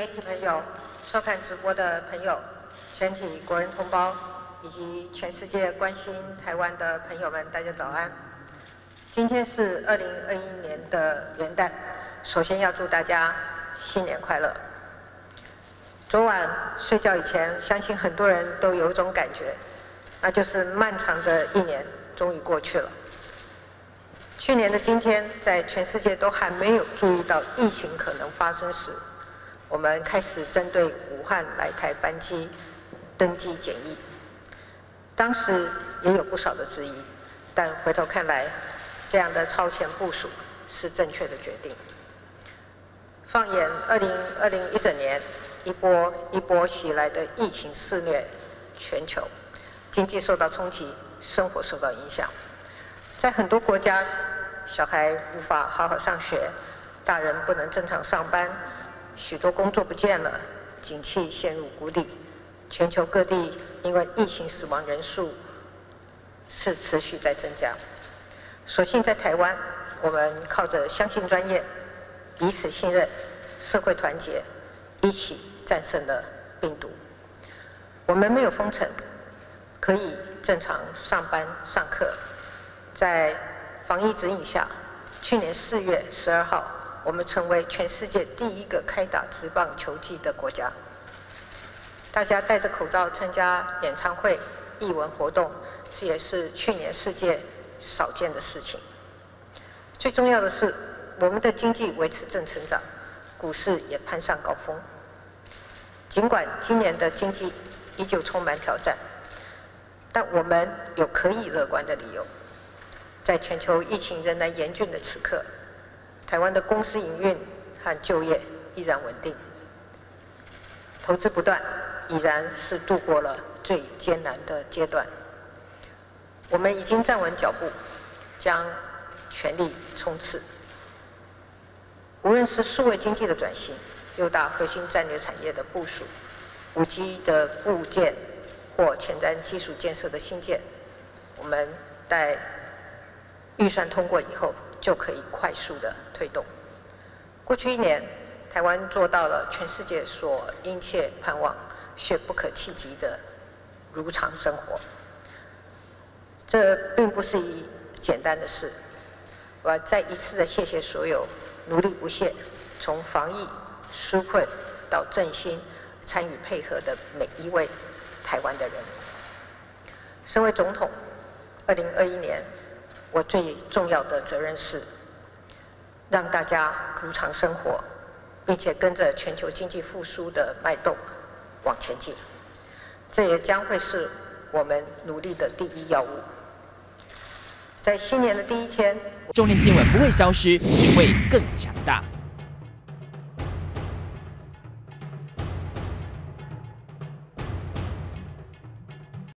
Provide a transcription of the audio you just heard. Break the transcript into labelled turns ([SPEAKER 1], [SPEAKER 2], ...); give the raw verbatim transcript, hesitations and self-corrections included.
[SPEAKER 1] 媒体朋友、收看直播的朋友、全体国人同胞以及全世界关心台湾的朋友们，大家早安！今天是二零二一年的元旦，首先要祝大家新年快乐。昨晚睡觉以前，相信很多人都有一种感觉，那就是漫长的一年终于过去了。去年的今天，在全世界都还没有注意到疫情可能发生时，我们开始针对武汉来台班机登机检疫。当时也有不少的质疑，但回头看来，这样的超前部署是正确的决定。放眼二零二零一整年，一波一波袭来的疫情肆虐全球，经济受到冲击，生活受到影响。在很多国家，小孩无法好好上学，大人不能正常上班，许多工作不见了，景气陷入谷底。全球各地因为疫情死亡人数是持续在增加。所幸在台湾，我们靠着相信专业、彼此信任、社会团结，一起战胜了病毒。我们没有封城，可以正常上班上课。在防疫指引下，去年四月十二号，我们成为全世界第一个开打职棒球季的国家。大家戴着口罩参加演唱会、艺文活动，这也是去年世界少见的事情。最重要的是，我们的经济维持正成长，股市也攀上高峰。尽管今年的经济依旧充满挑战，但我们有可以乐观的理由。在全球疫情仍然严峻的此刻，台湾的公司营运和就业依然稳定，投资不断，已然是度过了最艰难的阶段。我们已经站稳脚步，将全力冲刺。无论是数位经济的转型、六大核心战略产业的部署、五 G 的部件或前瞻基础建设的新建，我们在预算通过以后，就可以快速的推动。过去一年，台湾做到了全世界所殷切盼望却不可企及的如常生活。这并不是一简单的事。我要再一次的谢谢所有努力不懈，从防疫、纾困到振兴，参与配合的每一位台湾的人。身为总统，二零二一年。我最重要的责任是让大家如常生活，并且跟着全球经济复苏的脉动往前进。这也将会是我们努力的第一要务。在新年的第一天，
[SPEAKER 2] 重点新闻不会消失，只会更强大。